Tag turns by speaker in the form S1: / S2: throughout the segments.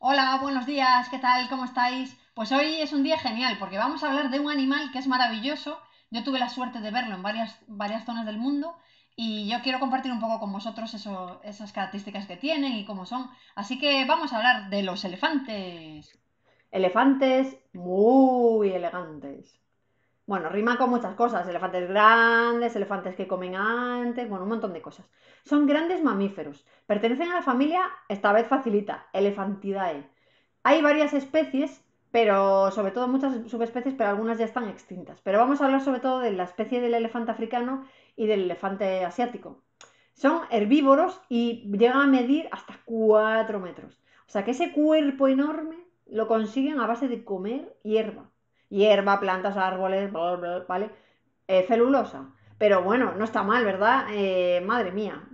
S1: Hola, buenos días, ¿qué tal? ¿Cómo estáis? Pues hoy es un día genial porque vamos a hablar de un animal que es maravilloso. Yo tuve la suerte de verlo en varias zonas del mundo y yo quiero compartir un poco con vosotros esas características que tienen y cómo son. Así que vamos a hablar de los elefantes.
S2: Elefantes muy elegantes. Bueno, rima con muchas cosas. Elefantes grandes, elefantes que comen antes, bueno, un montón de cosas. Son grandes mamíferos. Pertenecen a la familia, esta vez facilita, Elephantidae. Hay varias especies, pero sobre todo muchas subespecies, pero algunas ya están extintas. Pero vamos a hablar sobre todo de la especie del elefante africano y del elefante asiático. Son herbívoros y llegan a medir hasta 4 metros. O sea que ese cuerpo enorme lo consiguen a base de comer hierba. Hierba, plantas, árboles, bla, bla, ¿vale? Celulosa. Pero bueno, no está mal, ¿verdad? Madre mía.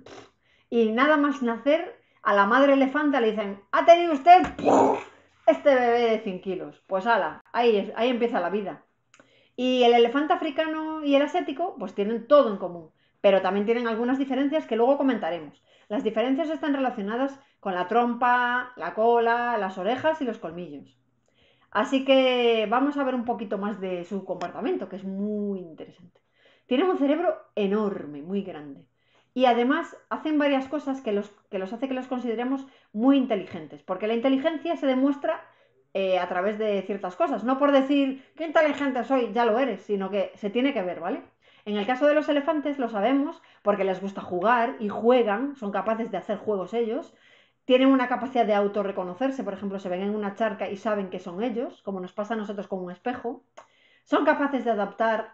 S2: Y nada más nacer, a la madre elefanta le dicen, ¿ha tenido usted este bebé de 100 kilos? Pues ala, ahí empieza la vida. Y el elefante africano y el asiático pues tienen todo en común, pero también tienen algunas diferencias que luego comentaremos. Las diferencias están relacionadas con la trompa, la cola, las orejas y los colmillos. Así que vamos a ver un poquito más de su comportamiento, que es muy interesante. Tienen un cerebro enorme, muy grande. Y además hacen varias cosas que los hace que los consideremos muy inteligentes, porque la inteligencia se demuestra a través de ciertas cosas. No por decir qué inteligente soy, ya lo eres, sino que se tiene que ver, ¿vale? En el caso de los elefantes lo sabemos porque les gusta jugar y juegan, son capaces de hacer juegos ellos, tienen una capacidad de autorreconocerse, por ejemplo, se ven en una charca y saben que son ellos, como nos pasa a nosotros con un espejo. Son capaces de adaptar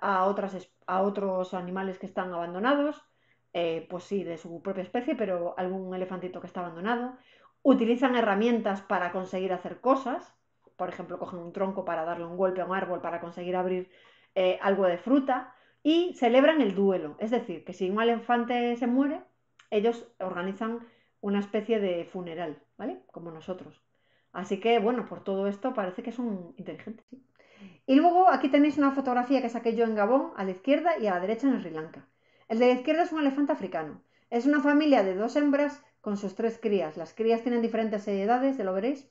S2: a otros animales que están abandonados, pues sí, de su propia especie, pero algún elefantito que está abandonado. Utilizan herramientas para conseguir hacer cosas, por ejemplo, cogen un tronco para darle un golpe a un árbol para conseguir abrir algo de fruta. Y celebran el duelo, es decir, que si un elefante se muere, ellos organizan una especie de funeral, ¿vale? Como nosotros. Así que, bueno, por todo esto parece que son inteligentes. ¿Sí? Y luego aquí tenéis una fotografía que saqué yo en Gabón, a la izquierda y a la derecha en Sri Lanka. El de la izquierda es un elefante africano. Es una familia de dos hembras con sus tres crías. Las crías tienen diferentes edades, ya lo veréis.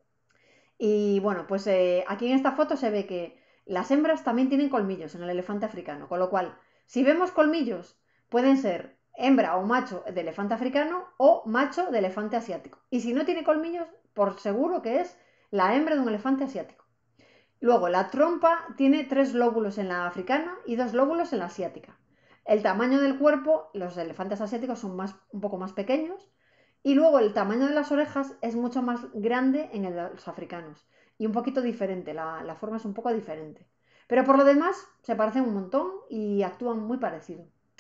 S2: Y bueno, pues aquí en esta foto se ve que las hembras también tienen colmillos en el elefante africano, con lo cual, si vemos colmillos, pueden ser hembra o macho de elefante africano o macho de elefante asiático. Y si no tiene colmillos, por seguro que es la hembra de un elefante asiático. Luego, la trompa tiene tres lóbulos en la africana y dos lóbulos en la asiática. El tamaño del cuerpo, los elefantes asiáticos son un poco más pequeños. Y luego el tamaño de las orejas es mucho más grande en los africanos. Y un poquito diferente, la forma es un poco diferente. Pero por lo demás se parecen un montón y actúan muy parecido.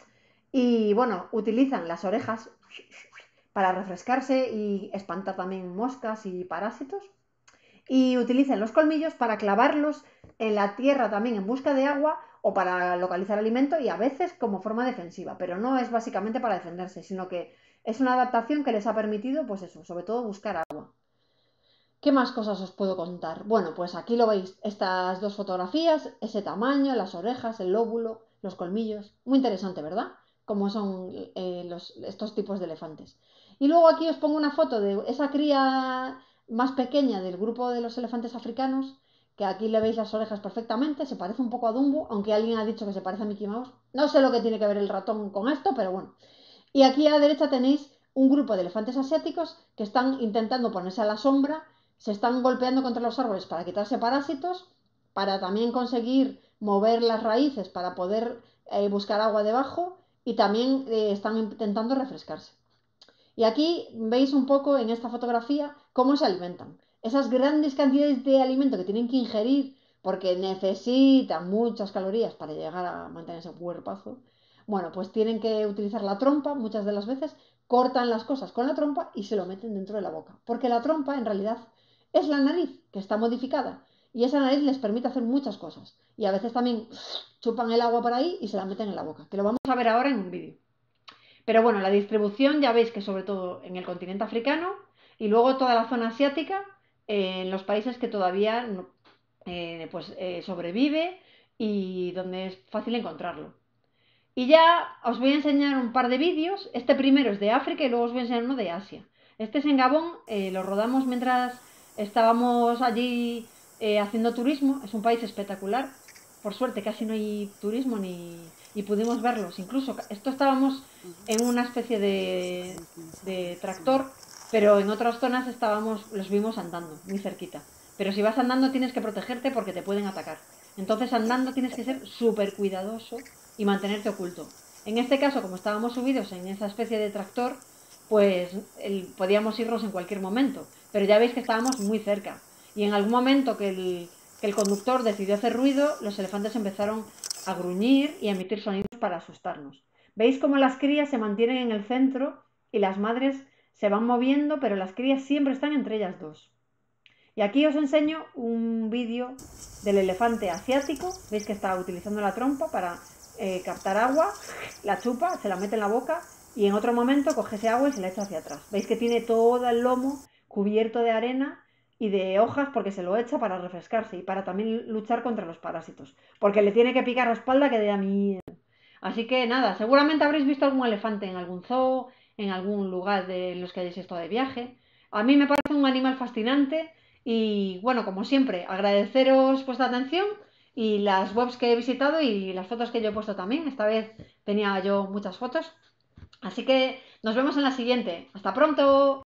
S2: Y bueno, utilizan las orejas para refrescarse y espantar también moscas y parásitos y utilicen los colmillos para clavarlos en la tierra también en busca de agua o para localizar alimento y a veces como forma defensiva, pero no es básicamente para defenderse, sino que es una adaptación que les ha permitido, pues eso, sobre todo buscar agua. ¿Qué más cosas os puedo contar? Bueno, pues aquí lo veis, estas dos fotografías, ese tamaño, las orejas, el lóbulo, los colmillos. Muy interesante, ¿verdad? Como son estos tipos de elefantes. Y luego aquí os pongo una foto de esa cría más pequeña del grupo de los elefantes africanos, que aquí le veis las orejas perfectamente, se parece un poco a Dumbo, aunque alguien ha dicho que se parece a Mickey Mouse. No sé lo que tiene que ver el ratón con esto, pero bueno. Y aquí a la derecha tenéis un grupo de elefantes asiáticos que están intentando ponerse a la sombra, se están golpeando contra los árboles para quitarse parásitos, para también conseguir mover las raíces para poder buscar agua debajo y también están intentando refrescarse. Y aquí veis un poco en esta fotografía cómo se alimentan. Esas grandes cantidades de alimento que tienen que ingerir porque necesitan muchas calorías para llegar a mantener ese cuerpazo. Bueno, pues tienen que utilizar la trompa muchas de las veces, cortan las cosas con la trompa y se lo meten dentro de la boca. Porque la trompa en realidad es la nariz que está modificada y esa nariz les permite hacer muchas cosas. Y a veces también chupan el agua por ahí y se la meten en la boca, que lo vamos a ver ahora en un vídeo. Pero bueno, la distribución ya veis que sobre todo en el continente africano y luego toda la zona asiática, en los países que todavía no, sobrevive y donde es fácil encontrarlo. Y ya os voy a enseñar un par de vídeos. Este primero es de África y luego os voy a enseñar uno de Asia. Este es en Gabón, lo rodamos mientras estábamos allí haciendo turismo, es un país espectacular, por suerte casi no hay turismo y pudimos verlos, incluso esto estábamos en una especie de tractor, pero en otras zonas los vimos andando, muy cerquita. Pero si vas andando tienes que protegerte porque te pueden atacar. Entonces andando tienes que ser súper cuidadoso y mantenerte oculto. En este caso, como estábamos subidos en esa especie de tractor, pues podíamos irnos en cualquier momento. Pero ya veis que estábamos muy cerca. Y en algún momento que el conductor decidió hacer ruido, los elefantes empezaron a gruñir y a emitir sonidos para asustarnos. ¿Veis cómo las crías se mantienen en el centro y las madres se van moviendo, pero las crías siempre están entre ellas dos? Y aquí os enseño un vídeo del elefante asiático. Veis que está utilizando la trompa para captar agua, la chupa, se la mete en la boca y en otro momento coge ese agua y se la echa hacia atrás. Veis que tiene todo el lomo cubierto de arena y de hojas porque se lo echa para refrescarse y para también luchar contra los parásitos. Porque le tiene que picar la espalda que da miedo. Así que nada, seguramente habréis visto algún elefante en algún zoo, en algún lugar de los que hayáis estado de viaje. A mí me parece un animal fascinante y bueno, como siempre, agradeceros vuestra atención y las webs que he visitado y las fotos que yo he puesto también. Esta vez tenía yo muchas fotos. Así que nos vemos en la siguiente. Hasta pronto.